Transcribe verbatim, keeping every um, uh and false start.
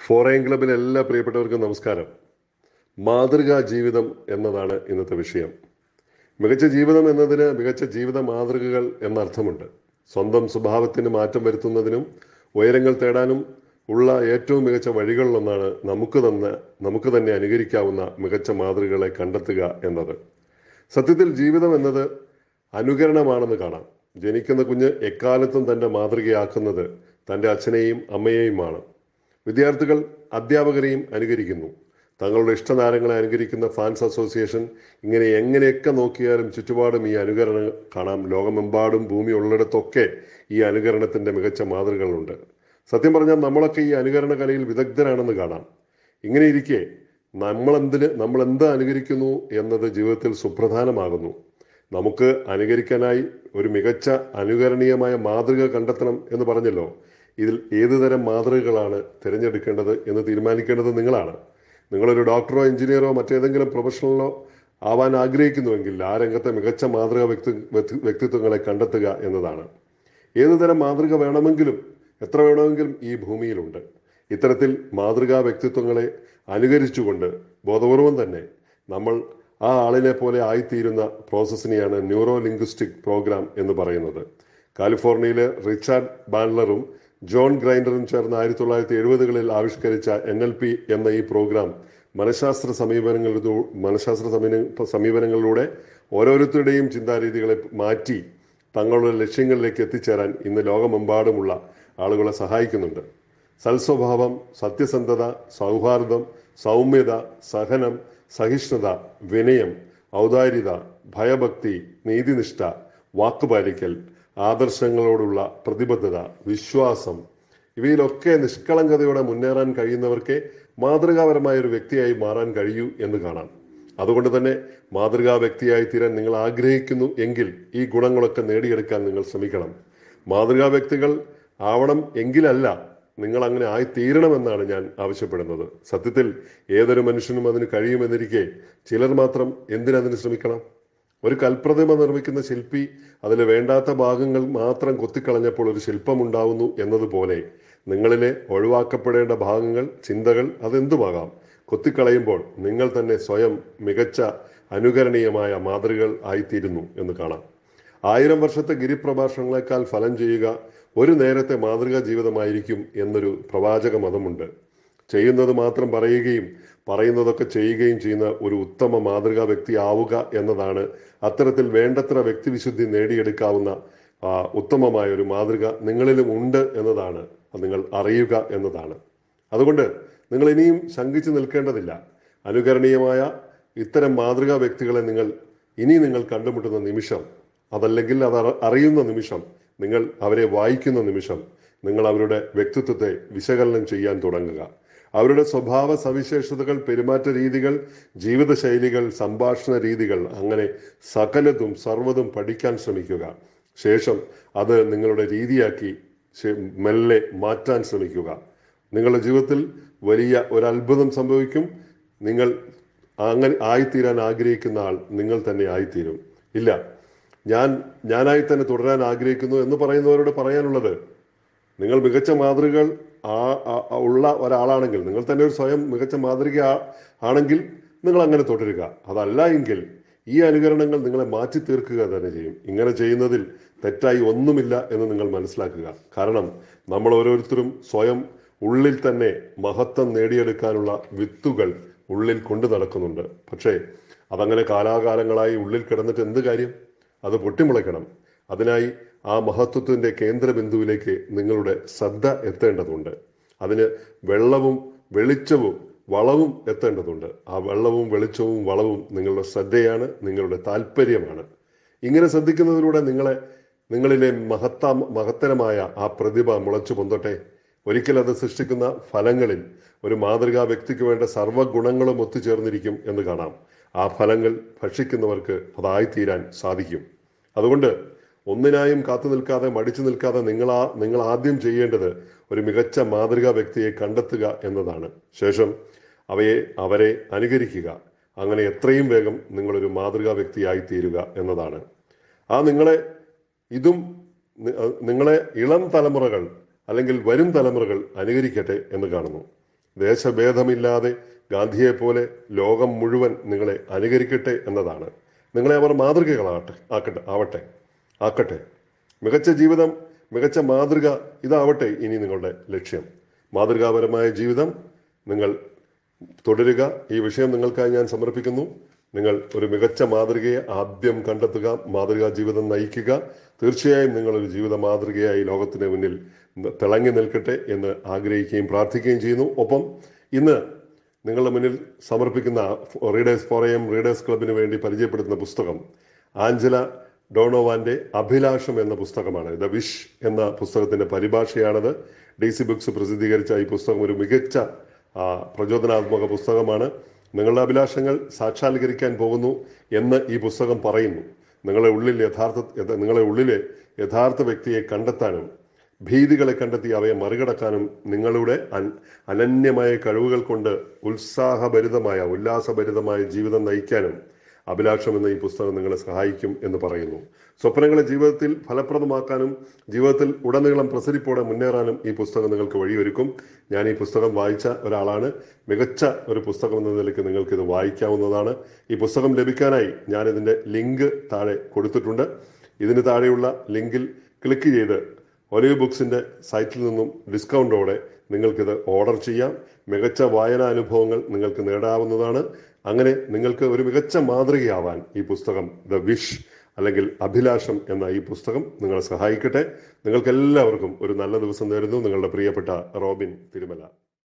ഫോറൈൻ ക്ലബിലെ എല്ലാ പ്രിയപ്പെട്ടവർക്കും നമസ്കാരം. മാതൃകാ ജീവിതം എന്നതാണ് ഇന്നത്തെ വിഷയം. മികച്ച ജീവിതം എന്നതിന് മികച്ച ജീവിത മാതൃകകൾ എന്നർത്ഥമുണ്ട്. സ്വന്തം സ്വഭാവത്തിന് മാറ്റം വരുത്തുന്നതിനും ഉയരങ്ങൾ തേടാനും ഉള്ള ഏറ്റവും മികച്ച വഴികളിലൊന്നാണ് നമുക്ക് തന്ന നമുക്ക് തന്നെ അനുകരിക്കാവുന്ന മികച്ച മാതൃകകളെ കണ്ടെത്തുക എന്നത്. സത്യത്തിൽ ജീവിതം എന്നത് അനുകരണമാണെന്ന് കാണാം. ജനിക്കുന്ന കുഞ്ഞ് എക്കാലത്തും തൻ്റെ മാതൃകയാക്കുന്നത് തൻ്റെ അച്ഛനെയും അമ്മയെയുമാണ്. വിദ്യാർത്ഥികൾ അധ്യാപകരെയും അനുകരിക്കുന്നു. തങ്ങളുടെ ഇഷ്ടതാരങ്ങളെ അനുകരിക്കുന്ന ഫാൻസ് അസോസിയേഷൻ. ഇങ്ങനെ എങ്ങനെയൊക്കെ നോക്കിയാലും ചുറ്റുപാടും ഈ അനുകരണം കാണാം. ലോകമെമ്പാടും ഭൂമി ഉള്ളിടത്തൊക്കെ ഈ അനുകരണത്തിൻ്റെ മികച്ച മാതൃകകളുണ്ട്. സത്യം പറഞ്ഞാൽ നമ്മളൊക്കെ ഈ അനുകരണ കലയിൽ വിദഗ്ധരാണെന്ന് കാണാം. ഇങ്ങനെ ഇരിക്കെ നമ്മളെന്തിന് നമ്മൾ എന്ത് അനുകരിക്കുന്നു എന്നത് ജീവിതത്തിൽ സുപ്രധാനമാകുന്നു. നമുക്ക് അനുകരിക്കാനായി ഒരു മികച്ച അനുകരണീയമായ മാതൃക കണ്ടെത്തണം എന്ന് പറഞ്ഞല്ലോ. ഇതിൽ ഏതു തരം മാതൃകകളാണ് തിരഞ്ഞെടുക്കേണ്ടത് എന്ന് തീരുമാനിക്കേണ്ടത് നിങ്ങളാണ്. നിങ്ങളൊരു ഡോക്ടറോ എഞ്ചിനീയറോ മറ്റേതെങ്കിലും പ്രൊഫഷണലോ ആവാൻ ആഗ്രഹിക്കുന്നുവെങ്കിൽ ആ രംഗത്തെ മികച്ച മാതൃക വ്യക്തി വ്യക്തിത്വങ്ങളെ കണ്ടെത്തുക എന്നതാണ്. ഏതു തരം മാതൃക വേണമെങ്കിലും എത്ര വേണമെങ്കിലും ഈ ഭൂമിയിലുണ്ട്. ഇത്തരത്തിൽ മാതൃകാ വ്യക്തിത്വങ്ങളെ അനുകരിച്ചുകൊണ്ട് ബോധപൂർവം തന്നെ നമ്മൾ ആ ആളിനെ പോലെ ആയിത്തീരുന്ന പ്രോസസ്സിനെയാണ് ന്യൂറോ ലിംഗ്വിസ്റ്റിക് പ്രോഗ്രാം എന്ന് പറയുന്നത്. കാലിഫോർണിയയിലെ റിച്ചാർഡ് ബാൻഡ്ലറും ജോൺ ഗ്രൈൻഡറും ചേർന്ന് ആയിരത്തി തൊള്ളായിരത്തി എഴുപതുകളിൽ ആവിഷ്കരിച്ച എൻ എൽ പി എന്ന ഈ പ്രോഗ്രാം മനഃശാസ്ത്ര സമീപനങ്ങളിലൂ മനഃശാസ്ത്ര സമീപനങ്ങളിലൂടെ ഓരോരുത്തരുടെയും ചിന്താരീതികളെ മാറ്റി തങ്ങളുടെ ലക്ഷ്യങ്ങളിലേക്ക് എത്തിച്ചേരാൻ ഇന്ന് ലോകമെമ്പാടുമുള്ള ആളുകളെ സഹായിക്കുന്നുണ്ട്. സൽസ്വഭാവം, സത്യസന്ധത, സൗഹാർദ്ദം, സൗമ്യത, സഹനം, സഹിഷ്ണുത, വിനയം, ഔദാര്യത, ഭയഭക്തി, നീതിനിഷ്ഠ, വാക്കുപാലിക്കൽ, ആദർശങ്ങളോടുള്ള പ്രതിബദ്ധത, വിശ്വാസം, ഇവയിലൊക്കെ നിഷ്കളങ്കതയോടെ മുന്നേറാൻ കഴിയുന്നവർക്ക് മാതൃകാപരമായ ഒരു വ്യക്തിയായി മാറാൻ കഴിയൂ എന്ന് കാണാം. അതുകൊണ്ട് തന്നെ മാതൃകാ വ്യക്തിയായി തീരാൻ നിങ്ങൾ ആഗ്രഹിക്കുന്നു എങ്കിൽ ഈ ഗുണങ്ങളൊക്കെ നേടിയെടുക്കാൻ നിങ്ങൾ ശ്രമിക്കണം. മാതൃകാ വ്യക്തികൾ ആവണം എങ്കിലല്ല, നിങ്ങൾ അങ്ങനെ ആയിത്തീരണമെന്നാണ് ഞാൻ ആവശ്യപ്പെടുന്നത്. സത്യത്തിൽ ഏതൊരു മനുഷ്യനും അതിന് കഴിയുമെന്നിരിക്കെ ചിലർ മാത്രം എന്തിനതിന് ശ്രമിക്കണം? ഒരു കൽപ്രതിമ നിർമ്മിക്കുന്ന ശില്പി അതിലെ വേണ്ടാത്ത ഭാഗങ്ങൾ മാത്രം കൊത്തിക്കളഞ്ഞപ്പോൾ ഒരു ശില്പം ഉണ്ടാവുന്നു എന്നതുപോലെ നിങ്ങളിലെ ഒഴിവാക്കപ്പെടേണ്ട ഭാഗങ്ങൾ, ചിന്തകൾ, അതെന്തുമാകാം, കൊത്തിക്കളയുമ്പോൾ നിങ്ങൾ തന്നെ സ്വയം മികച്ച അനുകരണീയമായ മാതൃകകൾ ആയിത്തീരുന്നു എന്ന് കാണാം. ആയിരം വർഷത്തെ ഗിരിപ്രഭാഷണങ്ങളെക്കാൾ ഫലം ചെയ്യുക ഒരു നേരത്തെ മാതൃകാ ജീവിതമായിരിക്കും എന്നൊരു പ്രവാചക മതമുണ്ട്. ചെയ്യുന്നത് മാത്രം പറയുകയും പറയുന്നതൊക്കെ ചെയ്യുകയും ചെയ്യുന്ന ഒരു ഉത്തമ മാതൃകാ വ്യക്തി ആവുക എന്നതാണ്. അത്തരത്തിൽ വേണ്ടത്ര വ്യക്തിവിശുദ്ധി നേടിയെടുക്കാവുന്ന ഉത്തമമായ ഒരു മാതൃക നിങ്ങളിലും ഉണ്ട് എന്നതാണ് നിങ്ങൾ അറിയുക എന്നതാണ്. അതുകൊണ്ട് നിങ്ങൾ ഇനിയും ശങ്കിച്ചു നിൽക്കേണ്ടതില്ല. അനുകരണീയമായ ഇത്തരം മാതൃകാ വ്യക്തികളെ നിങ്ങൾ ഇനി നിങ്ങൾ കണ്ടുമുട്ടുന്ന നിമിഷം, അതല്ലെങ്കിൽ അത് അറിയുന്ന നിമിഷം, നിങ്ങൾ അവരെ വായിക്കുന്ന നിമിഷം, നിങ്ങൾ അവരുടെ വ്യക്തിത്വത്തെ വിശകലനം ചെയ്യാൻ തുടങ്ങുക. അവരുടെ സ്വഭാവ സവിശേഷതകൾ, പെരുമാറ്റ രീതികൾ, ജീവിതശൈലികൾ, സംഭാഷണ രീതികൾ, അങ്ങനെ സകലതും സർവ്വതും പഠിക്കാൻ ശ്രമിക്കുക. ശേഷം അത് നിങ്ങളുടെ രീതിയാക്കി മെല്ലെ മാറ്റാൻ ശ്രമിക്കുക. നിങ്ങളുടെ ജീവിതത്തിൽ വലിയ ഒരു അത്ഭുതം സംഭവിക്കും. നിങ്ങൾ അങ്ങനെ ആയിത്തീരാൻ ആഗ്രഹിക്കുന്ന ആൾ നിങ്ങൾ തന്നെ ആയിത്തീരും. ഇല്ല, ഞാൻ ഞാനായി തന്നെ തുടരാൻ ആഗ്രഹിക്കുന്നു എന്ന് പറയുന്നവരോട് പറയാനുള്ളത്, നിങ്ങൾ മികച്ച മാതൃകകൾ ആ ഉള്ള ഒരാളാണെങ്കിൽ, നിങ്ങൾ തന്നെ ഒരു സ്വയം മികച്ച മാതൃക ആണെങ്കിൽ നിങ്ങൾ അങ്ങനെ തുടരുക. അതല്ല എങ്കിൽ ഈ അനുകരണങ്ങൾ നിങ്ങളെ മാറ്റി തീർക്കുക തന്നെ ചെയ്യും. ഇങ്ങനെ ചെയ്യുന്നതിൽ തെറ്റായി ഒന്നുമില്ല എന്ന് നിങ്ങൾ മനസ്സിലാക്കുക. കാരണം നമ്മൾ ഓരോരുത്തരും സ്വയം ഉള്ളിൽ തന്നെ മഹത്വം നേടിയെടുക്കാനുള്ള വിത്തുകൾ ഉള്ളിൽ കൊണ്ടു നടക്കുന്നുണ്ട്. പക്ഷേ അതങ്ങനെ കാലാകാലങ്ങളായി ഉള്ളിൽ കിടന്നിട്ട് എന്ത് കാര്യം? അത് പൊട്ടിമുളയ്ക്കണം. അതിനായി ആ മഹത്വത്തിൻ്റെ കേന്ദ്രബിന്ദുവിലേക്ക് നിങ്ങളുടെ ശ്രദ്ധ എത്തേണ്ടതുണ്ട്. അതിന് വെള്ളവും വെളിച്ചവും വളവും എത്തേണ്ടതുണ്ട്. ആ വെള്ളവും വെളിച്ചവും വളവും നിങ്ങളുടെ ശ്രദ്ധയാണ്, നിങ്ങളുടെ താല്പര്യമാണ്. ഇങ്ങനെ ശ്രദ്ധിക്കുന്നതിലൂടെ നിങ്ങളെ നിങ്ങളിലെ മഹത്ത മഹത്തരമായ ആ പ്രതിഭ മുളച്ചു പൊന്തട്ടെ. ഒരിക്കൽ അത് സൃഷ്ടിക്കുന്ന ഫലങ്ങളിൽ ഒരു മാതൃകാ വ്യക്തിക്ക് വേണ്ട സർവ്വഗുണങ്ങളും ഒത്തുചേർന്നിരിക്കും എന്ന് കാണാം. ആ ഫലങ്ങൾ ഭക്ഷിക്കുന്നവർക്ക് അതായിത്തീരാൻ സാധിക്കും. അതുകൊണ്ട് ഒന്നിനായും കാത്തു നിൽക്കാതെ, മടിച്ചു നിൽക്കാതെ നിങ്ങളാ നിങ്ങൾ ആദ്യം ചെയ്യേണ്ടത് ഒരു മികച്ച മാതൃകാ വ്യക്തിയെ കണ്ടെത്തുക എന്നതാണ്. ശേഷം അവയെ അവരെ അനുകരിക്കുക. അങ്ങനെ എത്രയും വേഗം നിങ്ങളൊരു മാതൃകാ വ്യക്തിയായി തീരുക എന്നതാണ്. ആ നിങ്ങളെ ഇതും നിങ്ങളെ ഇളം തലമുറകൾ അല്ലെങ്കിൽ വരും തലമുറകൾ അനുകരിക്കട്ടെ എന്ന് കാണുന്നു. ദേശഭേദമില്ലാതെ ഗാന്ധിയെ പോലെ ലോകം മുഴുവൻ നിങ്ങളെ അനുകരിക്കട്ടെ എന്നതാണ്. നിങ്ങളെ അവർ മാതൃകകളാട്ടെ ആക്കട്ടെ ആവട്ടെ ആക്കട്ടെ മികച്ച ജീവിതം, മികച്ച മാതൃക ഇതാവട്ടെ ഇനി നിങ്ങളുടെ ലക്ഷ്യം. മാതൃകാപരമായ ജീവിതം നിങ്ങൾ തുടരുക. ഈ വിഷയം നിങ്ങൾക്കായി ഞാൻ സമർപ്പിക്കുന്നു. നിങ്ങൾ ഒരു മികച്ച മാതൃകയെ ആദ്യം കണ്ടെത്തുക, മാതൃകാ ജീവിതം നയിക്കുക. തീർച്ചയായും നിങ്ങളൊരു ജീവിത മാതൃകയായി ലോകത്തിന് മുന്നിൽ തിളങ്ങി നിൽക്കട്ടെ എന്ന് ആഗ്രഹിക്കുകയും പ്രാർത്ഥിക്കുകയും ചെയ്യുന്നു. ഒപ്പം ഇന്ന് നിങ്ങളുടെ മുന്നിൽ സമർപ്പിക്കുന്ന റീഡേഴ്സ് ഫോറം റീഡേഴ്സ് ക്ലബിന് വേണ്ടി പരിചയപ്പെടുത്തുന്ന പുസ്തകം ആഞ്ചല ഡോണോവാന്റെ അഭിലാഷം എന്ന പുസ്തകമാണ്. ദ വിഷ് എന്ന പുസ്തകത്തിന്റെ പരിഭാഷയാണത്. ഡി സി ബുക്സ് പ്രസിദ്ധീകരിച്ച ഈ പുസ്തകം ഒരു മികച്ച പ്രചോദനാത്മക പുസ്തകമാണ്. നിങ്ങളുടെ അഭിലാഷങ്ങൾ സാക്ഷാത്കരിക്കാൻ പോകുന്നു എന്ന് ഈ പുസ്തകം പറയുന്നു. നിങ്ങളെ ഉള്ളിൽ യഥാർത്ഥ നിങ്ങളെ ഉള്ളിലെ യഥാർത്ഥ വ്യക്തിയെ കണ്ടെത്താനും ഭീതികളെ കണ്ടെത്തി അവയെ മറികടക്കാനും നിങ്ങളുടെ അനന്യമായ കഴിവുകൾ കൊണ്ട് ഉത്സാഹഭരിതമായ ഉല്ലാസഭരിതമായ ജീവിതം നയിക്കാനും അഭിലാഷം എന്ന ഈ പുസ്തകം നിങ്ങളെ സഹായിക്കും എന്ന് പറയുന്നു. സ്വപ്നങ്ങളെ ജീവിതത്തിൽ ഫലപ്രദമാക്കാനും ജീവിതത്തിൽ ഉടനീളം പ്രസരിപ്പോടെ മുന്നേറാനും ഈ പുസ്തകം നിങ്ങൾക്ക് വഴിയൊരുക്കും. ഞാൻ ഈ പുസ്തകം വായിച്ച ഒരാളാണ്. മികച്ച ഒരു പുസ്തകം എന്ന നിലയ്ക്ക് നിങ്ങൾക്ക് ഇത് വായിക്കാവുന്നതാണ്. ഈ പുസ്തകം ലഭിക്കാനായി ഞാൻ ഇതിൻ്റെ ലിങ്ക് താഴെ കൊടുത്തിട്ടുണ്ട്. ഇതിന് താഴെയുള്ള ലിങ്കിൽ ക്ലിക്ക് ചെയ്ത് ഒലിവ് ബുക്സിൻ്റെ സൈറ്റിൽ നിന്നും ഡിസ്കൗണ്ടോടെ നിങ്ങൾക്കിത് ഓർഡർ ചെയ്യാം. മികച്ച വായനാ അനുഭവങ്ങൾ നിങ്ങൾക്ക് നേടാവുന്നതാണ്. അങ്ങനെ നിങ്ങൾക്ക് ഒരു മികച്ച മാതൃകയാവാൻ ഈ പുസ്തകം ദ വിഷ് അല്ലെങ്കിൽ അഭിലാഷം എന്ന ഈ പുസ്തകം നിങ്ങളെ സഹായിക്കട്ടെ. നിങ്ങൾക്ക് എല്ലാവർക്കും ഒരു നല്ല ദിവസം നേരുന്നു. നിങ്ങളുടെ പ്രിയപ്പെട്ട റോബിൻ തിരുമല.